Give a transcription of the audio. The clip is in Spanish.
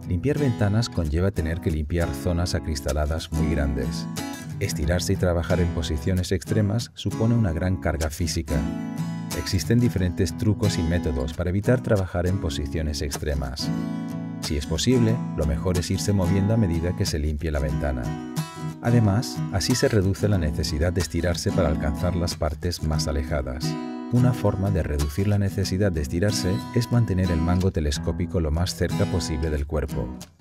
Limpiar ventanas conlleva tener que limpiar zonas acristaladas muy grandes. Estirarse y trabajar en posiciones extremas supone una gran carga física. Existen diferentes trucos y métodos para evitar trabajar en posiciones extremas. Si es posible, lo mejor es irse moviendo a medida que se limpie la ventana. Además, así se reduce la necesidad de estirarse para alcanzar las partes más alejadas. Una forma de reducir la necesidad de estirarse es mantener el mango telescópico lo más cerca posible del cuerpo.